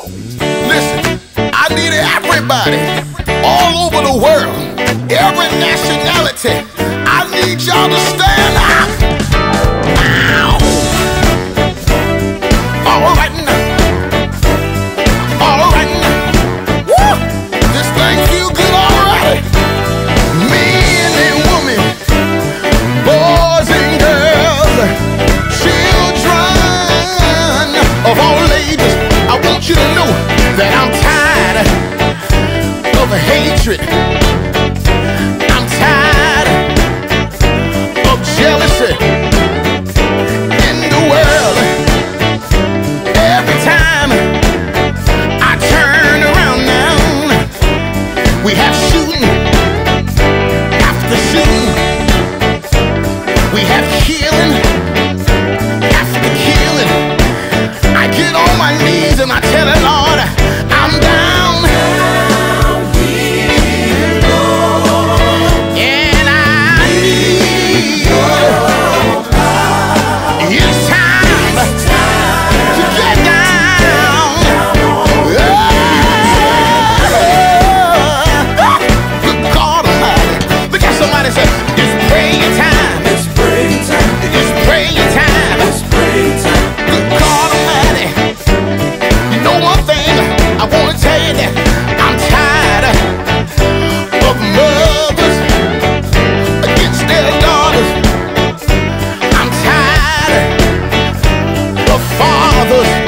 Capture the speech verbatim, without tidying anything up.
Listen, I need everybody all over the world, every nationality. I need y'all to stand up. Ow. All right now. All right now. Woo! This thing feel good already. Men and women, boys and girls, children of all ages, I want you to know that I'm tired of hatred. I'm tired of jealousy in the world. Every time I turn around now, we have shooting after shooting. We have killing after killing. I get on my knees and I tell the Lord, I'm down. And I need your power. It's time to get down. Good God Almighty. Look at somebody say, it's praying time. It's praying time. It's praying time. It's praying time. Good God Almighty. You know one thing, I want to tell you that I'm tired of mothers against their daughters. I'm tired of fathers